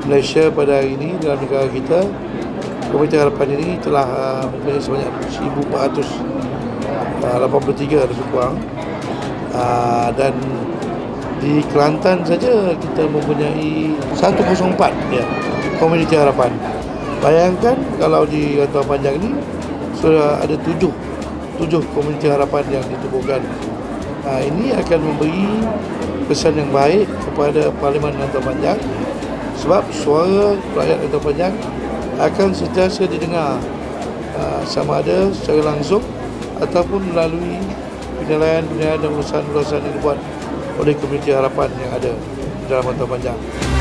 Malaysia pada hari ini dalam negara kita, Komiti Harapan ini telah mempunyai sebanyak 1,483 lebih kurang, dan di Kelantan saja kita mempunyai 104 ya, Komuniti Harapan. Bayangkan kalau di Rantauan Panjang ini sudah ada tujuh Komuniti Harapan yang ditubuhkan. Ini akan memberi pesan yang baik kepada Parlimen Rantauan Panjang, sebab suara rakyat Rantauan Panjang akan sentiasa didengar, sama ada secara langsung ataupun melalui penilaian dan urusan-urusan yang dibuat oleh Komuniti Harapan yang ada dalam Rantauan Panjang.